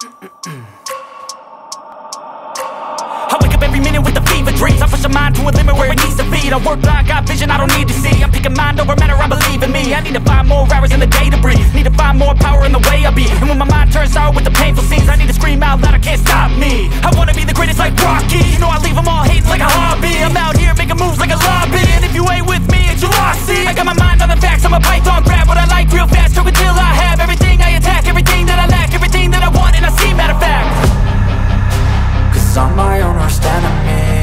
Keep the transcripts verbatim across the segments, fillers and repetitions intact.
I wake up every minute with the fever dreams. I push my mind to a limit where it needs to feed. I work blind, got vision I don't need to see. I'm picking mind over matter, I believe in me. I need to find more hours in the day to breathe. Need to find more power in the way I be. And when my mind turns sour with the painful scenes, I need to scream out loud, I can't stop me. I wanna be the greatest like Rocky. You know I leave them all hating like a hobby. I'm out here making moves like a lobby. And if you ain't with me, it's your loss, see. I got my mind on the facts, I'm a python, grab what I like real fast. Choke until I have everything I attack, everything that I lack, everything that I want, and I see, matter of fact. Cause I'm my own worst enemy.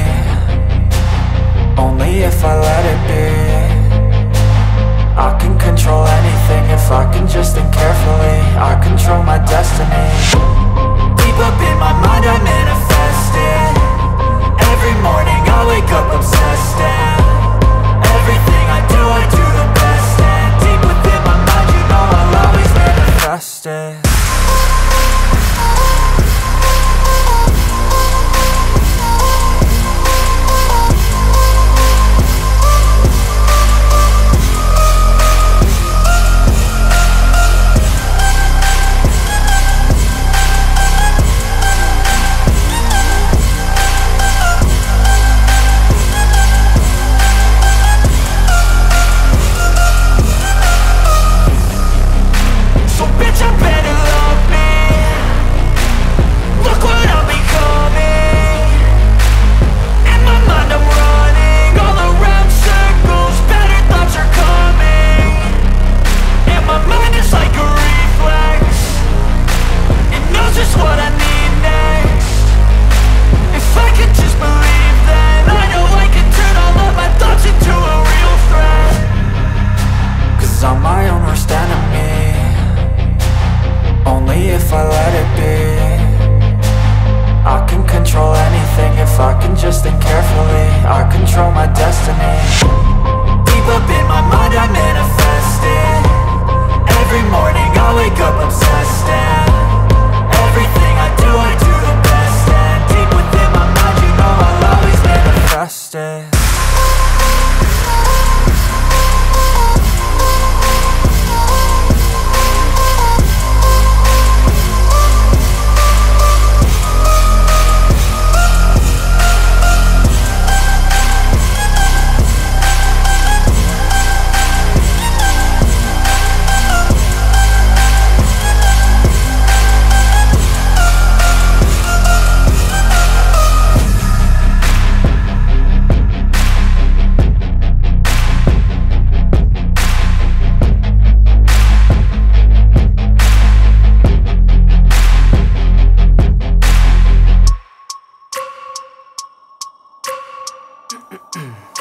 Only if I let it be. I can control anything if I can just think carefully. I control my destiny. Deep up in my mind I manifest it. Every morning I wake up obsessed, and everything I do, I do the best. And deep within my mind, you know I'll always manifest it. If I let it be, I can control anything if I can just think carefully. I control my destiny. Deep up in my mind I manifest it. Every morning I wake up obsessed, and everything I do, I do the best. And deep within my mind, you know I'll always manifest it. Mm-mm.